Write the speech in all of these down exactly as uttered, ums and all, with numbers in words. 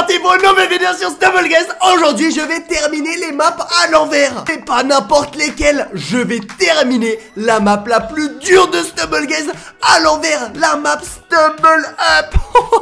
parti pour une nouvelle vidéo sur Stumble Guys. Aujourd'hui je vais terminer les maps à l'envers. Et pas n'importe lesquelles. Je vais terminer la map la plus dure de Stumble Guys à l'envers. La map Stumble Up.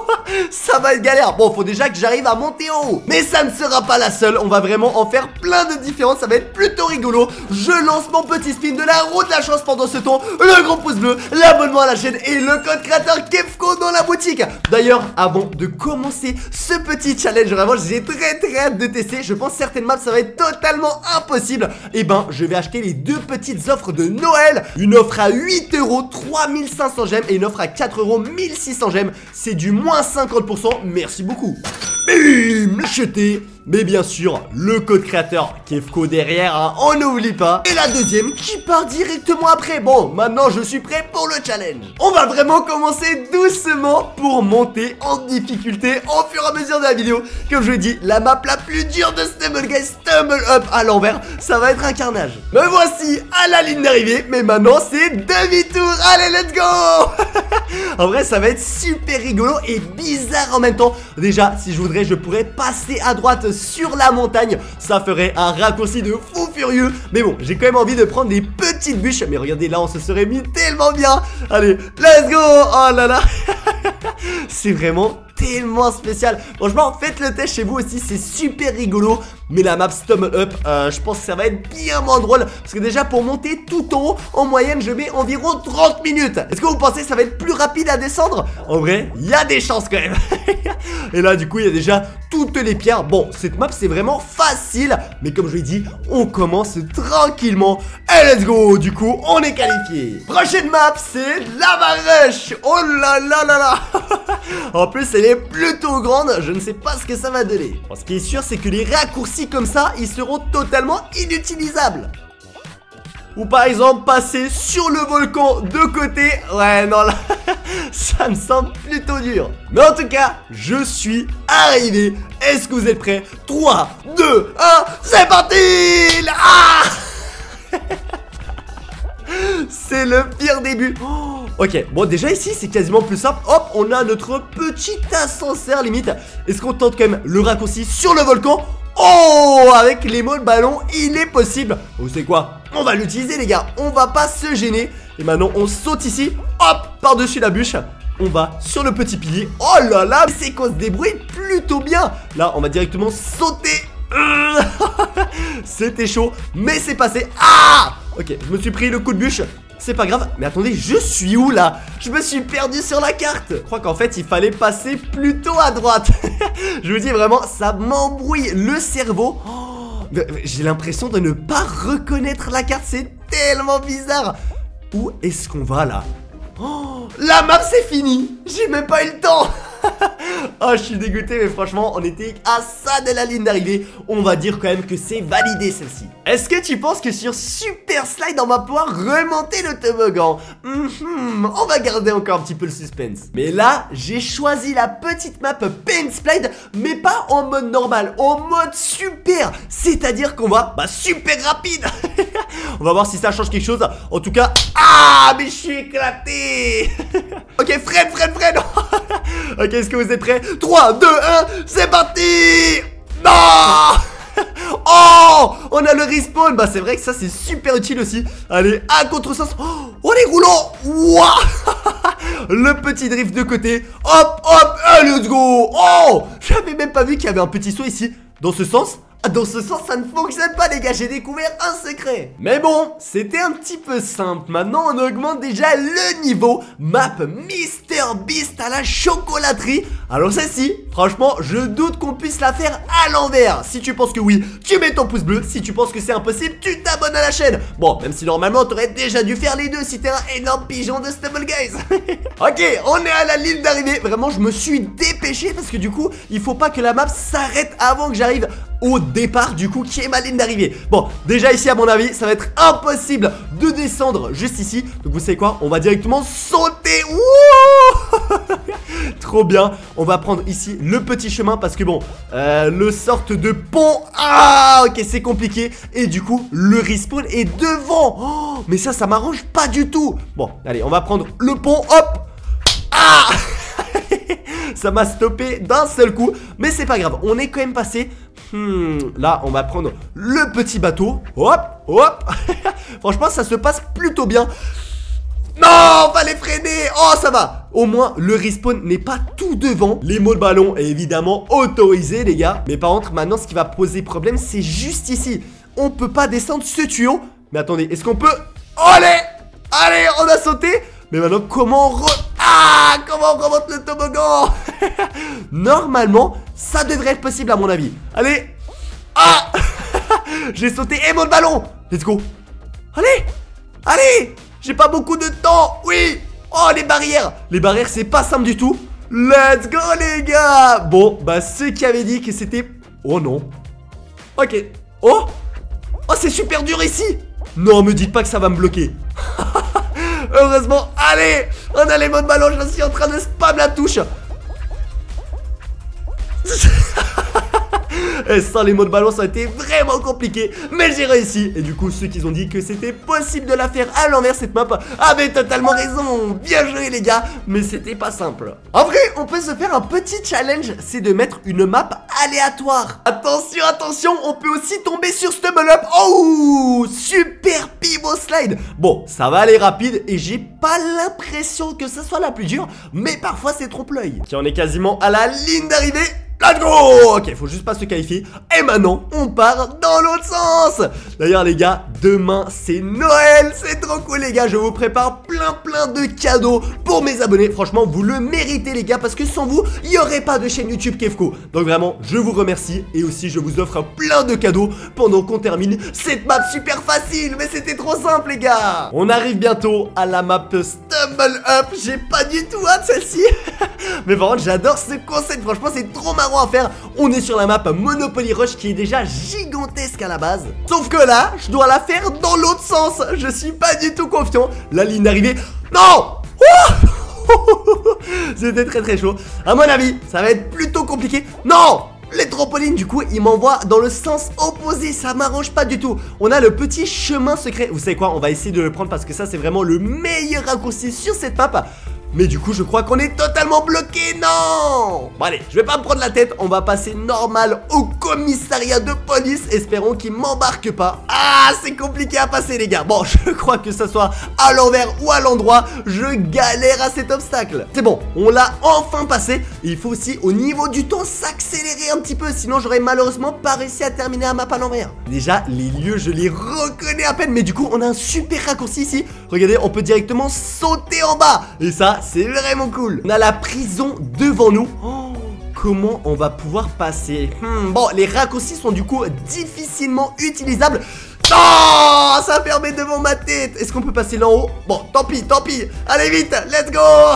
Ça va être galère. Bon, faut déjà que j'arrive à monter en haut. Mais ça ne sera pas la seule. On va vraiment en faire plein de différentes. Ça va être plutôt rigolo. Je lance mon petit spin de la roue de la chance pendant ce temps. Le gros pouce bleu, l'abonnement à la chaîne et le code créateur Kefco dans la boutique. D'ailleurs, avant de commencer ce petit challenge, vraiment j'ai très très hâte de tester. Je pense certaines maps ça va être totalement impossible. Et ben je vais acheter les deux petites offres de Noël. Une offre à huit euros, trois mille cinq cents gemmes. Et une offre à quatre euros, mille six cents gemmes. C'est du moins cinquante pour cent, merci beaucoup. Bim, jeté. Mais bien sûr, le code créateur Kefco derrière, hein, on n'oublie pas. Et la deuxième qui part directement après. Bon, maintenant je suis prêt pour le challenge. On va vraiment commencer doucement pour monter en difficulté au fur et à mesure de la vidéo. Comme je l'ai dit, la map la plus dure de Stumble Guys, Stumble Up à l'envers, ça va être un carnage. Me voici à la ligne d'arrivée, mais maintenant c'est demi-tour. Allez, let's go. En vrai, ça va être super rigolo et bizarre en même temps. Déjà, si je voudrais, je pourrais passer à droite sur la montagne, ça ferait un raccourci de fou furieux. Mais bon, j'ai quand même envie de prendre des petites bûches. Mais regardez là, on se serait mis tellement bien. Allez, let's go. Oh là là. C'est vraiment tellement spécial. Franchement, faites le test chez vous aussi, c'est super rigolo. Mais la map Stumble Up, euh, je pense que ça va être bien moins drôle. Parce que déjà pour monter tout en haut, en moyenne je mets environ trente minutes. Est-ce que vous pensez que ça va être plus rapide à descendre? En vrai, il y a des chances quand même. Et là du coup il y a déjà toutes les pierres. Bon, cette map c'est vraiment facile. Mais comme je l'ai dit, on commence tranquillement. Et let's go. Du coup on est qualifié. Prochaine map c'est Lava Rush. Oh là là là là. En plus elle est plutôt grande. Je ne sais pas ce que ça va donner. Bon, ce qui est sûr c'est que les raccourcis comme ça ils seront totalement inutilisables. Ou par exemple passer sur le volcan de côté. Ouais non là ça me semble plutôt dur. Mais en tout cas je suis arrivé. Est-ce que vous êtes prêts? Trois, deux, un, c'est parti. Ah. C'est le pire début. Oh, ok, bon déjà ici c'est quasiment plus simple. Hop, on a notre petit ascenseur limite. Est-ce qu'on tente quand même le raccourci sur le volcan? Oh, avec les mots de ballon, il est possible. Vous savez quoi? On va l'utiliser les gars, on va pas se gêner. Et maintenant on saute ici, hop, par-dessus la bûche. On va sur le petit pilier. Oh là là, c'est qu'on se débrouille plutôt bien. Là on va directement sauter. C'était chaud, mais c'est passé. Ah, ok, je me suis pris le coup de bûche. C'est pas grave, mais attendez, je suis où là? Je me suis perdu sur la carte. Je crois qu'en fait il fallait passer plutôt à droite. Je vous dis vraiment, ça m'embrouille le cerveau. Oh, j'ai l'impression de ne pas reconnaître la carte, c'est tellement bizarre. Où est-ce qu'on va là? Oh, la map c'est fini. J'ai même pas eu le temps. Oh, je suis dégoûté, mais franchement, on était à ça de la ligne d'arrivée. On va dire quand même que c'est validé celle-ci. Est-ce que tu penses que sur Super Slide, on va pouvoir remonter le toboggan? mm-hmm, On va garder encore un petit peu le suspense. Mais là, j'ai choisi la petite map Paint Slide, mais pas en mode normal, en mode super. C'est-à-dire qu'on va, bah, super rapide. On va voir si ça change quelque chose. En tout cas, ah, mais je suis éclaté. Ok, Fred, Fred, Fred. Ok, est-ce que vous êtes prêts? Trois, deux, un, c'est parti. Non. Oh, on a le respawn. Bah c'est vrai que ça c'est super utile aussi. Allez, à contresens. Oh, les roulants. Ouah. Le petit drift de côté. Hop, hop, et let's go. Oh, j'avais même pas vu qu'il y avait un petit saut ici. Dans ce sens. Dans ce sens ça ne fonctionne pas les gars, j'ai découvert un secret. Mais bon, c'était un petit peu simple. Maintenant on augmente déjà le niveau. Map Mister Beast à la chocolaterie. Alors celle-ci, franchement je doute qu'on puisse la faire à l'envers. Si tu penses que oui, tu mets ton pouce bleu. Si tu penses que c'est impossible, tu t'abonnes à la chaîne. Bon, même si normalement t'aurais déjà dû faire les deux si t'es un énorme pigeon de Stumble Guys. Ok, on est à la ligne d'arrivée. Vraiment je me suis dépêché parce que du coup il faut pas que la map s'arrête avant que j'arrive au départ du coup qui est ma ligne d'arrivée. Bon déjà ici à mon avis ça va être impossible de descendre juste ici. Donc vous savez quoi, on va directement sauter. Wouh. Trop bien. On va prendre ici le petit chemin parce que bon euh, le sorte de pont. Ah ok c'est compliqué. Et du coup le respawn est devant. Oh, mais ça ça m'arrange pas du tout. Bon allez on va prendre le pont. Hop. Ah. Ça m'a stoppé d'un seul coup. Mais c'est pas grave, on est quand même passé. Hmm, là, on va prendre le petit bateau. Hop, hop. Franchement, ça se passe plutôt bien. Non, fallait freiner. Oh, ça va. Au moins, le respawn n'est pas tout devant. Les mots de ballon est évidemment autorisé, les gars. Mais par contre, maintenant, ce qui va poser problème, c'est juste ici. On peut pas descendre ce tuyau. Mais attendez, est-ce qu'on peut... Allez, allez, on a sauté. Mais maintenant, comment on re... Ah, comment on remonte le toboggan? Normalement, ça devrait être possible à mon avis. Allez. Ah. J'ai sauté et mon ballon. Let's go. Allez. Allez. J'ai pas beaucoup de temps. Oui. Oh, les barrières. Les barrières, c'est pas simple du tout. Let's go, les gars. Bon, bah, ceux qui avaient dit que c'était... Oh, non. Ok. Oh. Oh, c'est super dur ici. Non, me dites pas que ça va me bloquer. Heureusement. Allez. On a les mots de ballon. Je suis en train de spam la touche. Et sans les mots de ballon, ça a été vraiment compliqué. Mais j'ai réussi. Et du coup, ceux qui ont dit que c'était possible de la faire à l'envers, cette map, avaient totalement raison. Bien joué, les gars. Mais c'était pas simple. En vrai, on peut se faire un petit challenge. C'est de mettre une map aléatoire. Attention, attention. On peut aussi tomber sur Stumble Up. Oh, super Pivo Slide. Bon, ça va aller rapide. Et j'ai pas l'impression que ce soit la plus dure. Mais parfois, c'est trompe-l'œil. Tiens, on est quasiment à la ligne d'arrivée. Let's go. Ok, faut juste pas se qualifier. Et maintenant, on part dans l'autre sens. D'ailleurs, les gars, demain, c'est Noël. C'est trop cool, les gars. Je vous prépare plein, plein de cadeaux pour mes abonnés. Franchement, vous le méritez, les gars, parce que sans vous, il n'y aurait pas de chaîne YouTube Kefko. Donc vraiment, je vous remercie. Et aussi, je vous offre plein de cadeaux pendant qu'on termine cette map super facile. Mais c'était trop simple, les gars. On arrive bientôt à la map Stumble Up. J'ai pas du tout hâte, celle-ci. Mais par contre, j'adore ce concept. Franchement, c'est trop marrant à faire. On est sur la map Monopoly Rush qui est déjà gigantesque à la base. Sauf que là, je dois la faire dans l'autre sens. Je suis pas du tout confiant. La ligne d'arrivée. Non. C'était très très chaud. À mon avis, ça va être plutôt compliqué. Non. Les trampolines, du coup, ils m'envoient dans le sens opposé. Ça m'arrange pas du tout. On a le petit chemin secret. Vous savez quoi? On va essayer de le prendre parce que ça, c'est vraiment le meilleur raccourci sur cette map. Mais du coup, je crois qu'on est totalement bloqué. Non. Bon, allez, je vais pas me prendre la tête. On va passer normal au commissariat de police. Espérons qu'il m'embarque pas. Ah, c'est compliqué à passer, les gars. Bon, je crois que ça soit à l'envers ou à l'endroit, je galère à cet obstacle. C'est bon, on l'a enfin passé. Il faut aussi, au niveau du temps, s'accélérer un petit peu. Sinon, j'aurais malheureusement pas réussi à terminer la map à l'envers. Déjà, les lieux, je les reconnais à peine. Mais du coup, on a un super raccourci ici. Regardez, on peut directement sauter en bas. Et ça, c'est vraiment cool. On a la prison devant nous. Oh, comment on va pouvoir passer? hmm, Bon, les raccourcis sont du coup difficilement utilisables. Oh, ça permet devant ma tête. Est-ce qu'on peut passer là en haut? Bon, tant pis, tant pis. Allez vite, let's go.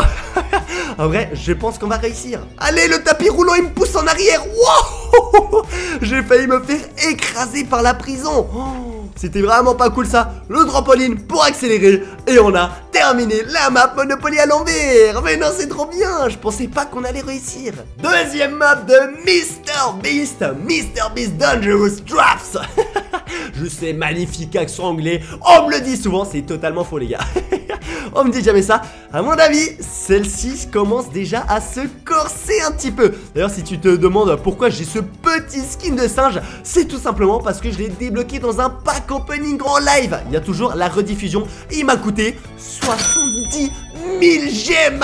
En vrai, je pense qu'on va réussir. Allez, le tapis roulant, il me pousse en arrière. Wow. J'ai failli me faire écraser par la prison. Oh, c'était vraiment pas cool ça. Le trampoline pour accélérer. Et on a terminé la map Monopoly à l'envers. Mais non, c'est trop bien. Je pensais pas qu'on allait réussir. Deuxième map de Mister Beast. Mister Beast Dangerous Traps. Je sais, magnifique accent anglais. On me le dit souvent, c'est totalement faux, les gars. On me dit jamais ça. À mon avis, celle-ci commence déjà à se corser un petit peu. D'ailleurs, si tu te demandes pourquoi j'ai ce petit skin de singe, c'est tout simplement parce que je l'ai débloqué dans un pack opening en live. Il y a toujours la rediffusion. Il m'a coûté soixante-dix mille gemmes.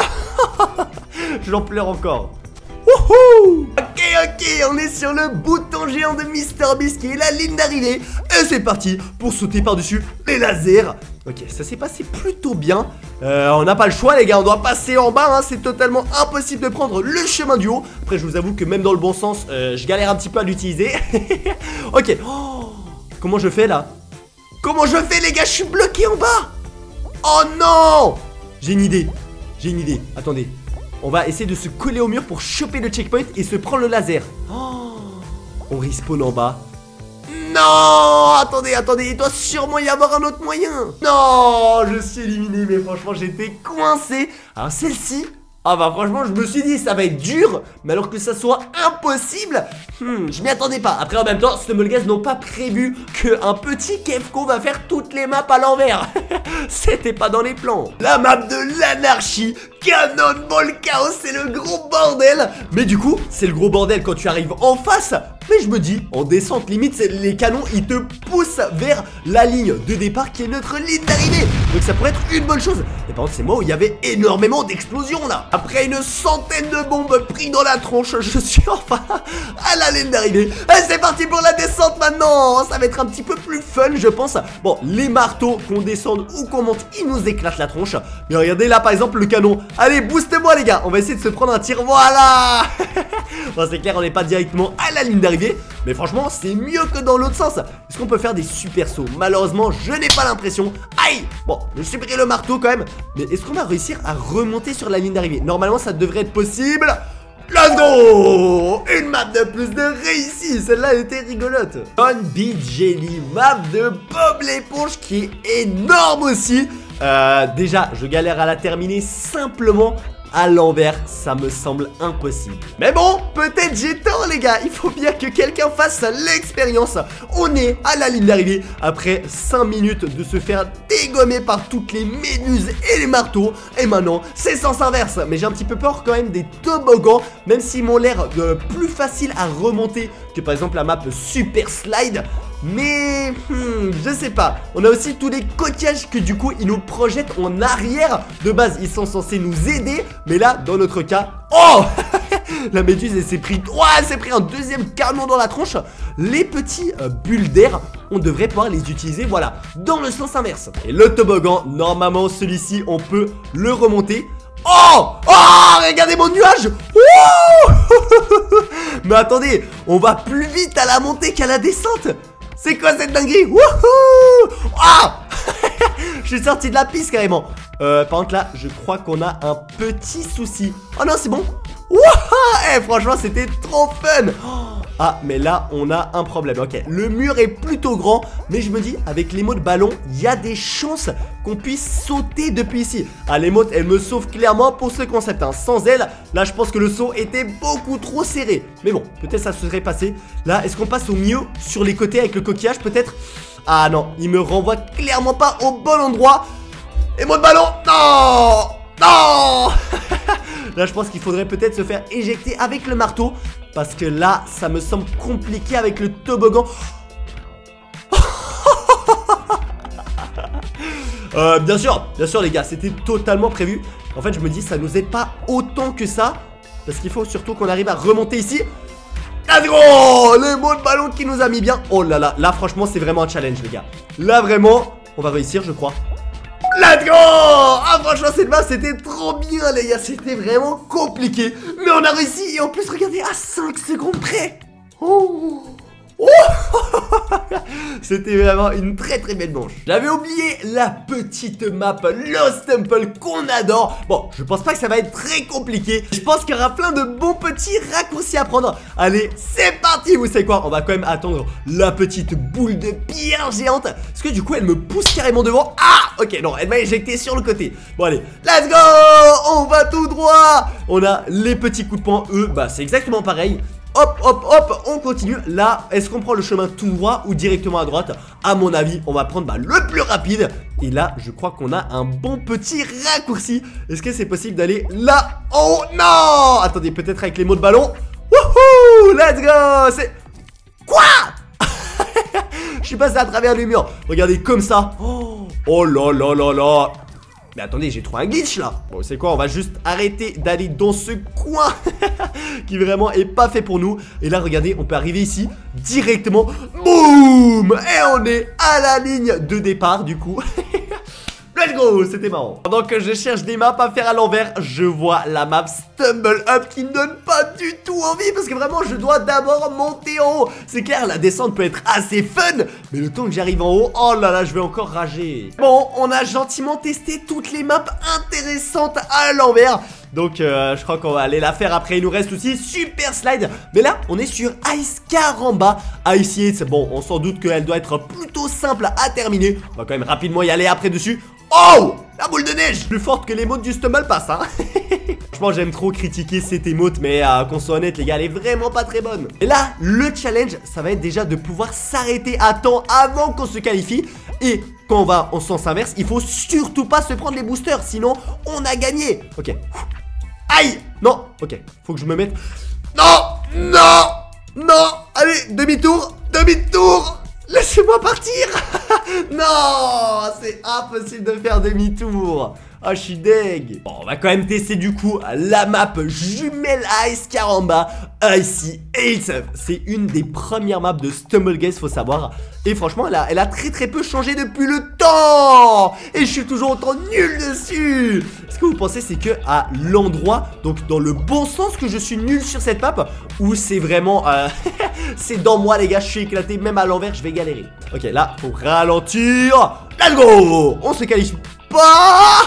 J'en pleure encore. Wouhou. Ok, ok, on est sur le bouton géant de Mister Beast qui est la ligne d'arrivée. Et c'est parti pour sauter par-dessus les lasers. Ok, ça s'est passé plutôt bien. euh, On n'a pas le choix, les gars, on doit passer en bas, hein. C'est totalement impossible de prendre le chemin du haut. Après, je vous avoue que même dans le bon sens, euh, je galère un petit peu à l'utiliser. Ok, oh, comment je fais là? Comment je fais, les gars? Je suis bloqué en bas. Oh non. J'ai une idée. J'ai une idée, attendez. On va essayer de se coller au mur pour choper le checkpoint et se prendre le laser. Oh, on respawn en bas. Non, attendez, attendez, il doit sûrement y avoir un autre moyen. Non, je suis éliminé, mais franchement j'étais coincé. Alors celle-ci, ah bah franchement je me suis dit ça va être dur. Mais alors que ça soit impossible, hmm, je m'y attendais pas. Après en même temps, Stumbleguys n'ont pas prévu qu'un petit Kefko va faire toutes les maps à l'envers. C'était pas dans les plans. La map de l'anarchie Cannonball Chaos, c'est le gros bordel. Mais du coup, c'est le gros bordel quand tu arrives en face. Mais je me dis, en descente limite, les canons, ils te poussent vers la ligne de départ qui est notre ligne d'arrivée. Donc ça pourrait être une bonne chose. Et par contre, c'est moi où il y avait énormément d'explosions là. Après une centaine de bombes prises dans la tronche, je suis enfin à la ligne d'arrivée. Et c'est parti pour la descente maintenant. Ça va être un petit peu plus fun, je pense. Bon, les marteaux, qu'on descende ou qu'on monte, ils nous éclatent la tronche. Mais regardez là, par exemple, le canon. Allez, booste-moi les gars. On va essayer de se prendre un tir. Voilà. Bon, c'est clair, on n'est pas directement à la ligne d'arrivée, mais franchement, c'est mieux que dans l'autre sens. Est-ce qu'on peut faire des super sauts? Malheureusement, je n'ai pas l'impression. Aïe. Bon, je suis pris le marteau quand même. Mais est-ce qu'on va réussir à remonter sur la ligne d'arrivée? Normalement, ça devrait être possible. Let's go. Une map de plus de réussi. Celle-là était rigolote. One Beat Jelly, map de Bob l'éponge qui est énorme aussi. euh, Déjà, je galère à la terminer simplement. À l'envers, ça me semble impossible. Mais bon, peut-être j'ai tort les gars. Il faut bien que quelqu'un fasse l'expérience. On est à la ligne d'arrivée après cinq minutes de se faire dégommer par toutes les méduses et les marteaux. Et maintenant, c'est sens inverse. Mais j'ai un petit peu peur quand même des toboggans, même s'ils m'ont l'air de plus facile à remonter que par exemple la map Super Slide. Mais hmm, je sais pas. On a aussi tous les coquillages que du coup ils nous projettent en arrière. De base ils sont censés nous aider, mais là dans notre cas, oh la méduse elle s'est pris, ouais, elle s'est pris un deuxième canon dans la tronche. Les petits euh, bulles d'air, on devrait pouvoir les utiliser, voilà, dans le sens inverse. Et le toboggan, normalement celui-ci on peut le remonter. Oh, oh, regardez mon nuage. Ouh. Mais attendez, on va plus vite à la montée qu'à la descente. C'est quoi cette dinguerie? Wouhou! Ah. Je suis sorti de la piste carrément. euh, Par contre là, je crois qu'on a un petit souci. Oh non, c'est bon. Wouah. Eh, franchement, c'était trop fun. Ah, mais là, on a un problème. Ok, le mur est plutôt grand, mais je me dis, avec l'émote ballon, il y a des chances qu'on puisse sauter depuis ici. Ah, l'émote, elle me sauve clairement pour ce concept, hein. Sans elle, là, je pense que le saut était beaucoup trop serré. Mais bon, peut-être ça se serait passé. Là, est-ce qu'on passe au mieux sur les côtés avec le coquillage, peut-être? Ah non, il me renvoie clairement pas au bon endroit. Émote ballon, non. Non. Là je pense qu'il faudrait peut-être se faire éjecter avec le marteau, parce que là ça me semble compliqué avec le toboggan. euh, Bien sûr, bien sûr les gars, c'était totalement prévu. En fait je me dis ça nous aide pas autant que ça, parce qu'il faut surtout qu'on arrive à remonter ici. Let's go. Les mots de ballon qui nous a mis bien. Oh là là, là franchement c'est vraiment un challenge les gars. Là vraiment, on va réussir je crois. Let's go. Ah franchement cette map c'était trop bien les gars. C'était vraiment compliqué, mais on a réussi. Et en plus regardez, à cinq secondes près. Oh, oh. C'était vraiment une très très belle manche. J'avais oublié la petite map Lost Temple qu'on adore. Bon, je pense pas que ça va être très compliqué. Je pense qu'il y aura plein de bons petits raccourcis à prendre. Allez, c'est parti. Vous savez quoi, on va quand même attendre la petite boule de pierre géante, parce que du coup elle me pousse carrément devant. Ah, ok, non, elle m'a éjecté sur le côté. Bon allez, let's go. On va tout droit. On a les petits coups de poing, eux, bah c'est exactement pareil. Hop, hop, hop, on continue. Là, est-ce qu'on prend le chemin tout droit ou directement à droite? À mon avis, on va prendre bah, le plus rapide. Et là, je crois qu'on a un bon petit raccourci. Est-ce que c'est possible d'aller là? Oh non. Attendez, peut-être avec les mots de ballon. Wouhou, let's go. C'est... Quoi? Je suis passé à travers le mur. Regardez, comme ça. Oh, oh là là là là. Mais attendez, j'ai trouvé un glitch là. Bon, c'est quoi? On va juste arrêter d'aller dans ce coin qui vraiment est pas fait pour nous. Et là, regardez, on peut arriver ici directement. Boum. Et on est à la ligne de départ du coup. Let's go, c'était marrant. Pendant que je cherche des maps à faire à l'envers, je vois la map Stumble Up qui ne donne pas du tout envie, parce que vraiment je dois d'abord monter en haut. C'est clair, la descente peut être assez fun, mais le temps que j'arrive en haut, oh là là, je vais encore rager. Bon, on a gentiment testé toutes les maps intéressantes à l'envers, donc euh, je crois qu'on va aller la faire après. Il nous reste aussi Super Slide. Mais là on est sur Ice Caramba. Ice Hits, bon on s'en doute qu'elle doit être plutôt simple à terminer. On va quand même rapidement y aller après dessus. Oh, la boule de neige plus forte que l'émote du Stumble passe hein. Franchement j'aime trop critiquer cette émote, mais euh, qu'on soit honnête les gars, elle est vraiment pas très bonne. Et là le challenge ça va être déjà de pouvoir s'arrêter à temps avant qu'on se qualifie. Et quand on va en sens inverse, il faut surtout pas se prendre les boosters, sinon on a gagné. Ok. Aïe. Non. Ok, faut que je me mette. Non. Non. Non. Allez, demi-tour. Demi-tour. Laissez-moi partir. Non, c'est impossible de faire demi-tour. Ah, je suis deg. Bon, on va quand même tester du coup la map Jumelle Ice Caramba Icy Hills. C'est une des premières maps de Stumbleguys, faut savoir. Et franchement, elle a, elle a très très peu changé depuis le temps. Et je suis toujours autant nul dessus. Ce que vous pensez, c'est que à l'endroit, donc dans le bon sens, que je suis nul sur cette map, ou c'est vraiment euh, c'est dans moi les gars, je suis éclaté. Même à l'envers, je vais galérer. Ok, là, faut ralentir. Let's go. On se qualifie pas.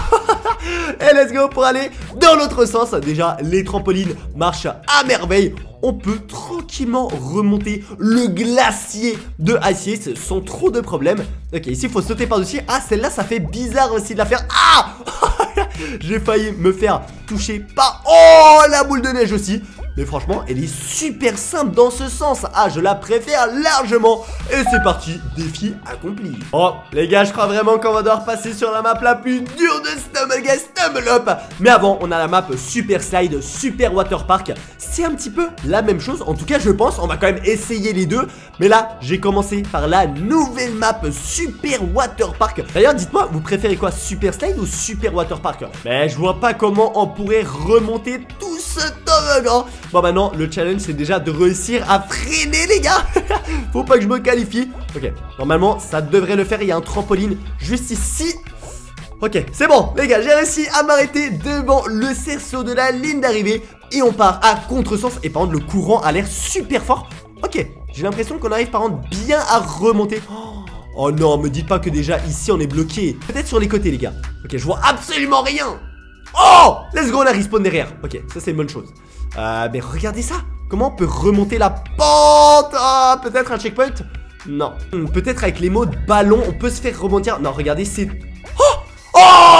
Et let's go pour aller dans l'autre sens. Déjà, les trampolines marchent à merveille. On peut tranquillement remonter le glacier de Icy Hills sans trop de problèmes. Ok, ici il faut sauter par-dessus. Ah, celle-là ça fait bizarre aussi de la faire. Ah. J'ai failli me faire toucher par... Oh, la boule de neige aussi. Mais franchement, elle est super simple dans ce sens. Ah, je la préfère largement. Et c'est parti, défi accompli. Oh, les gars, je crois vraiment qu'on va devoir passer sur la map la plus dure de Stumbleguys, Stumble Up. Mais avant, on a la map Super Slide, Super Water Park. C'est un petit peu la même chose. En tout cas, je pense, on va quand même essayer les deux. Mais là, j'ai commencé par la nouvelle map Super Water Park. D'ailleurs, dites-moi, vous préférez quoi, Super Slide ou Super Water Park? Mais je vois pas comment on pourrait remonter tout ce toboggan. Bon, maintenant, le challenge, c'est déjà de réussir à freiner, les gars. Faut pas que je me qualifie. Ok, normalement, ça devrait le faire. Il y a un trampoline juste ici. Ok, c'est bon, les gars, j'ai réussi à m'arrêter devant le cerceau de la ligne d'arrivée. Et on part à contresens. Et par contre, le courant a l'air super fort. Ok, j'ai l'impression qu'on arrive par contre bien à remonter. Oh, oh non, me dites pas que déjà ici, on est bloqué. Peut-être sur les côtés, les gars. Ok, je vois absolument rien. Oh, let's go, on a respawn derrière. Ok, ça c'est une bonne chose. Euh, mais regardez ça. Comment on peut remonter la pente? Ah, peut-être un checkpoint? Non. Hmm, peut-être avec les mots de ballon, on peut se faire rebondir. Non, regardez, c'est... Oh,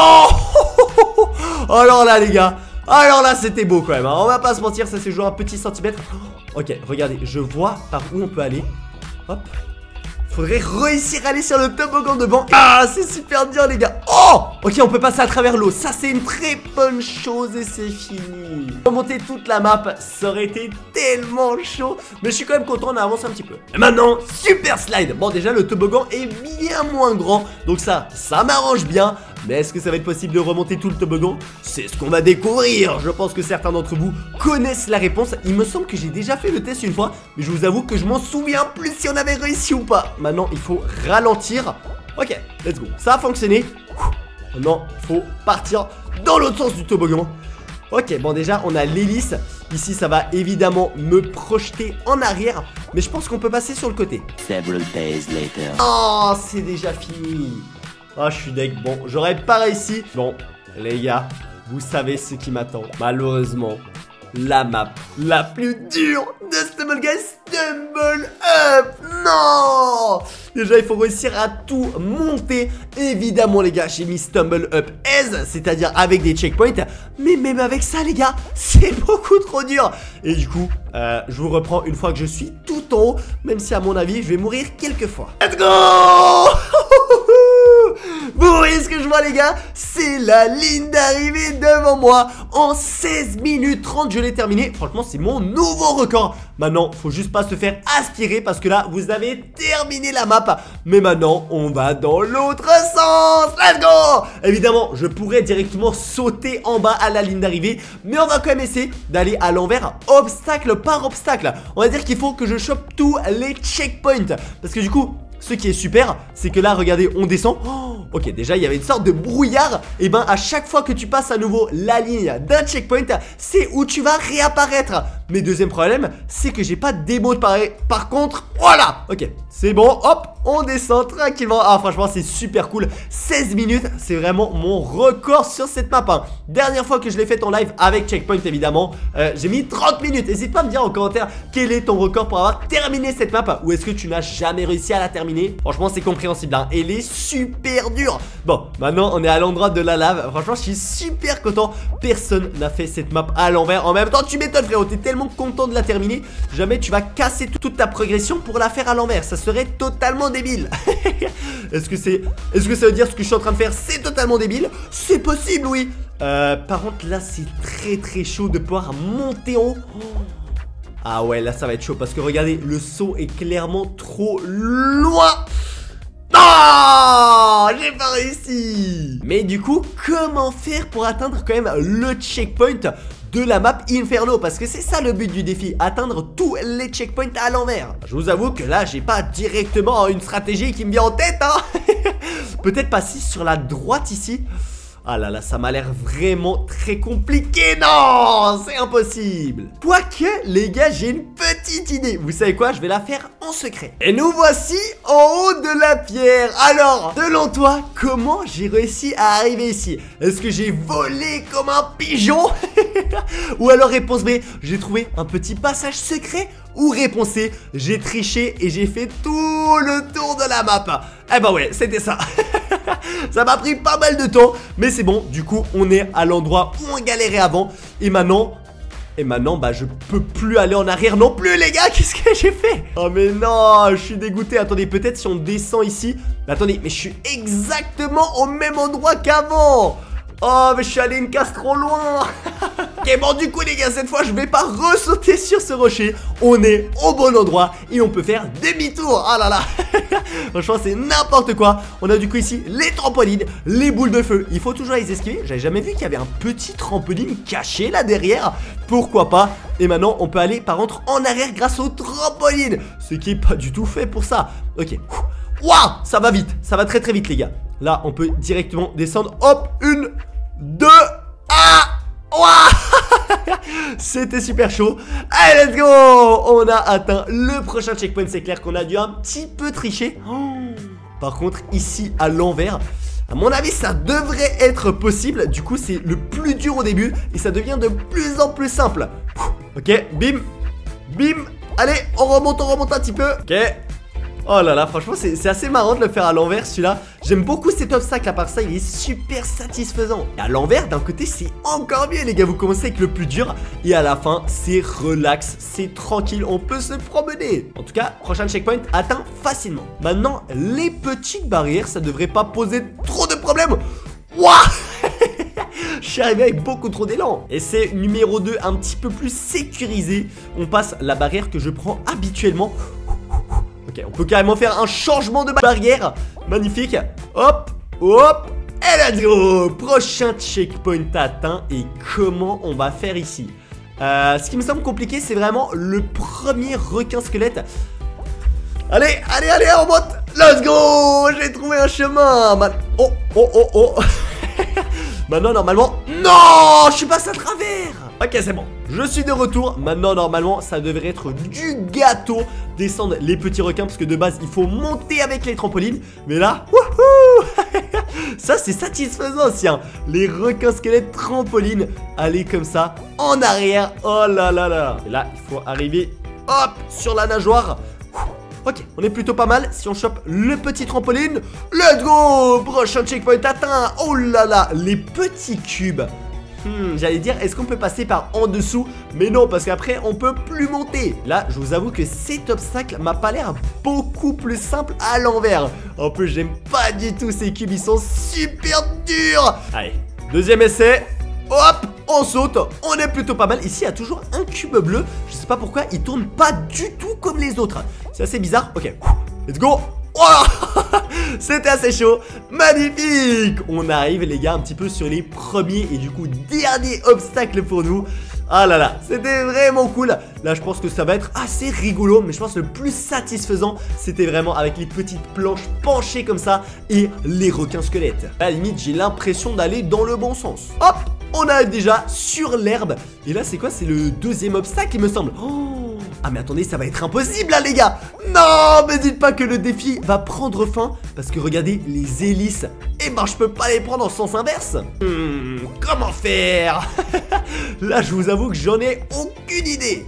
oh. Alors là, les gars. Alors là, c'était beau quand même, hein. On va pas se mentir, ça s'est joué un petit centimètre. Ok, regardez, je vois par où on peut aller. Hop. Faudrait réussir à aller sur le toboggan devant. Ah, c'est super dur, les gars. Oh, ok, on peut passer à travers l'eau. Ça, c'est une très bonne chose et c'est fini. Remonter toute la map, ça aurait été tellement chaud. Mais je suis quand même content, on a avancé un petit peu. Et maintenant, Super Slide. Bon, déjà, le toboggan est bien moins grand. Donc ça, ça m'arrange bien. Mais est-ce que ça va être possible de remonter tout le toboggan? C'est ce qu'on va découvrir. Je pense que certains d'entre vous connaissent la réponse. Il me semble que j'ai déjà fait le test une fois, mais je vous avoue que je m'en souviens plus si on avait réussi ou pas. Maintenant, il faut ralentir. Ok, let's go. Ça a fonctionné. Maintenant, il faut partir dans l'autre sens du toboggan. Ok, bon déjà, on a l'hélice. Ici, ça va évidemment me projeter en arrière. Mais je pense qu'on peut passer sur le côté. Several days later. Oh, c'est déjà fini. Ah, oh, je suis deg. Bon, j'aurais pas réussi. Bon, les gars, vous savez ce qui m'attend. Malheureusement, la map la plus dure de Stumbleguys, Stumble Up. Non. Déjà, il faut réussir à tout monter. Évidemment, les gars, j'ai mis Stumble Up Aise, c'est-à-dire avec des checkpoints. Mais même avec ça, les gars, c'est beaucoup trop dur. Et du coup, euh, je vous reprends une fois que je suis tout en haut. Même si, à mon avis, je vais mourir quelques fois. Let's go. Vous voyez ce que je vois, les gars? C'est la ligne d'arrivée devant moi. En seize minutes trente, je l'ai terminé. Franchement, c'est mon nouveau record. Maintenant, faut juste pas se faire aspirer parce que là, vous avez terminé la map. Mais maintenant, on va dans l'autre sens. Let's go. Évidemment, je pourrais directement sauter en bas à la ligne d'arrivée, mais on va quand même essayer d'aller à l'envers, obstacle par obstacle. On va dire qu'il faut que je chope tous les checkpoints. Parce que du coup... ce qui est super, c'est que là, regardez, on descend. Oh, ok, déjà, il y avait une sorte de brouillard. Et ben, à chaque fois que tu passes à nouveau la ligne d'un checkpoint, c'est où tu vas réapparaître. Mais deuxième problème, c'est que j'ai pas de démo de pareil. Par contre, voilà. Ok, c'est bon, hop, on descend tranquillement. Ah, franchement, c'est super cool. seize minutes, c'est vraiment mon record sur cette map, hein. Dernière fois que je l'ai fait en live avec checkpoint, évidemment, euh, j'ai mis trente minutes. N'hésite pas à me dire en commentaire quel est ton record pour avoir terminé cette map. Ou est-ce que tu n'as jamais réussi à la terminer? Franchement, c'est compréhensible, hein. Elle est super dure. Bon, maintenant, on est à l'endroit de la lave. Franchement, je suis super content. Personne n'a fait cette map à l'envers. En même temps, tu m'étonnes, frérot. T'es tellement tellement content de la terminer. Jamais tu vas casser toute ta progression pour la faire à l'envers. Ça serait totalement débile. Est-ce que c'est... Est-ce que ça veut dire ce que je suis en train de faire, c'est totalement débile? C'est possible, oui. Euh, par contre, là, c'est très très chaud de pouvoir monter en haut. Ah ouais, là, ça va être chaud parce que regardez, le saut est clairement trop loin. Oh, j'ai pas réussi. Mais du coup, comment faire pour atteindre quand même le checkpoint de la map Inferno? Parce que c'est ça le but du défi, atteindre tous les checkpoints à l'envers. Je vous avoue que là, j'ai pas directement une stratégie qui me vient en tête, hein. Peut-être passer sur la droite ici. Ah là là, ça m'a l'air vraiment très compliqué. Non, c'est impossible. Quoique, les gars, j'ai une petite idée. Vous savez quoi? Je vais la faire en secret. Et nous voici en haut de la pierre. Alors, selon toi, comment j'ai réussi à arriver ici? Est-ce que j'ai volé comme un pigeon? Ou alors réponse B, j'ai trouvé un petit passage secret? Ou réponse C, j'ai triché et j'ai fait tout le tour de la map? Eh bah ouais, c'était ça. Ça m'a pris pas mal de temps, mais c'est bon, du coup on est à l'endroit où on galérait avant. Et maintenant, et maintenant bah je peux plus aller en arrière non plus les gars. Qu'est-ce que j'ai fait? Oh mais non, je suis dégoûté. Attendez, peut-être si on descend ici. Mais attendez, mais je suis exactement au même endroit qu'avant. Oh mais je suis allé une casse trop loin. Ok bon du coup les gars, cette fois je vais pas ressauter sur ce rocher. On est au bon endroit et on peut faire demi-tour. Ah là là. Franchement c'est n'importe quoi. On a du coup ici les trampolines, les boules de feu. Il faut toujours les esquiver. J'avais jamais vu qu'il y avait un petit trampoline caché là derrière. Pourquoi pas? Et maintenant on peut aller par contre en arrière grâce au trampoline, ce qui est pas du tout fait pour ça. Ok. Waouh, ça va vite, ça va très très vite les gars. Là on peut directement descendre. Hop, une, deux, ah, waouh. C'était super chaud. Allez let's go. On a atteint le prochain checkpoint. C'est clair qu'on a dû un petit peu tricher. Par contre ici à l'envers, à mon avis ça devrait être possible. Du coup c'est le plus dur au début et ça devient de plus en plus simple. Ok, bim, bim. Allez on remonte, on remonte un petit peu. Ok. Oh là là, franchement c'est assez marrant de le faire à l'envers celui-là. J'aime beaucoup cet obstacle, à part ça il est super satisfaisant. Et à l'envers d'un côté c'est encore mieux les gars. Vous commencez avec le plus dur et à la fin c'est relax, c'est tranquille, on peut se promener. En tout cas, prochain checkpoint atteint facilement. Maintenant les petites barrières, ça devrait pas poser trop de problèmes. Wouah. Je suis arrivé avec beaucoup trop d'élan. Et c'est numéro deux, un petit peu plus sécurisé. On passe la barrière que je prends habituellement. Ok, on peut carrément faire un changement de barrière. Magnifique. Hop, hop. Et let's go. Prochain checkpoint atteint. Et comment on va faire ici? euh, Ce qui me semble compliqué, c'est vraiment le premier requin squelette. Allez, allez, allez, on monte. Let's go. J'ai trouvé un chemin. Oh, oh, oh, oh. Maintenant, normalement... Non, je suis passé à travers. Ok, c'est bon. Je suis de retour. Maintenant, normalement, ça devrait être du gâteau. Descendre les petits requins, parce que de base, il faut monter avec les trampolines. Mais là, wouhou. Ça, c'est satisfaisant aussi, hein. Les requins squelettes trampolines. Aller comme ça, en arrière. Oh là là là. Et là, il faut arriver, hop, sur la nageoire. Ok, on est plutôt pas mal. Si on chope le petit trampoline, let's go. Prochain checkpoint atteint. Oh là là, les petits cubes. Hmm, j'allais dire, est-ce qu'on peut passer par en dessous? Mais non, parce qu'après, on peut plus monter. Là, je vous avoue que cet obstacle m'a pas l'air beaucoup plus simple à l'envers. En plus, j'aime pas du tout ces cubes, ils sont super durs. Allez, deuxième essai. Hop, on saute, on est plutôt pas mal. Ici il y a toujours un cube bleu. Je sais pas pourquoi il tourne pas du tout comme les autres. C'est assez bizarre, ok, let's go. Oh, c'était assez chaud, magnifique. On arrive les gars un petit peu sur les premiers et du coup dernier obstacle pour nous. Ah là là, c'était vraiment cool. Là je pense que ça va être assez rigolo. Mais je pense que le plus satisfaisant, c'était vraiment avec les petites planches penchées comme ça et les requins squelettes. À la limite j'ai l'impression d'aller dans le bon sens. Hop, on arrive déjà sur l'herbe. Et là c'est quoi? C'est le deuxième obstacle il me semble. Oh. Ah mais attendez, ça va être impossible là les gars. Non, mais dites pas que le défi va prendre fin. Parce que regardez, les hélices, eh ben je peux pas les prendre en sens inverse. hmm, Comment faire? Là je vous avoue que j'en ai aucune idée.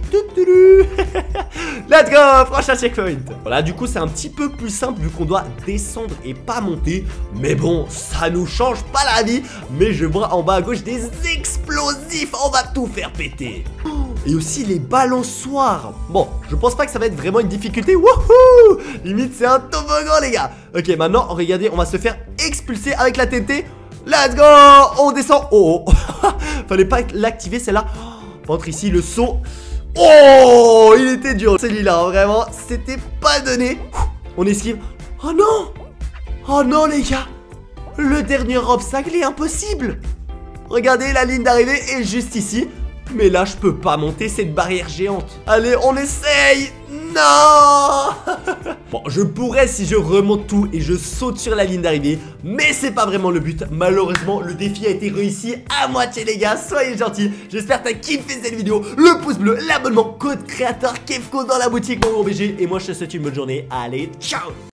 Let's go, prochain checkpoint. Voilà, du coup c'est un petit peu plus simple vu qu'on doit descendre et pas monter. Mais bon, ça nous change pas la vie. Mais je vois en bas à gauche des explosifs. On va tout faire péter. Et aussi les balançoires. Bon, je pense pas que ça va être vraiment une difficulté. Wouhou! Limite c'est un toboggan les gars. Ok, maintenant regardez, on va se faire expulser avec la T N T. Let's go! On descend. Oh, oh. Fallait pas l'activer celle-là. Par contre ici le saut. Oh, il était dur celui-là, vraiment, c'était pas donné. On esquive. Oh non! Oh non les gars! Le dernier obstacle est impossible. Regardez, la ligne d'arrivée est juste ici. Mais là je peux pas monter cette barrière géante. Allez, on essaye. Non. Bon, je pourrais si je remonte tout et je saute sur la ligne d'arrivée, mais c'est pas vraiment le but. Malheureusement, le défi a été réussi à moitié les gars. Soyez gentils. J'espère que t'as kiffé cette vidéo. Le pouce bleu, l'abonnement, code créateur Kefko dans la boutique mon gros B G. Et moi je te souhaite une bonne journée. Allez, ciao.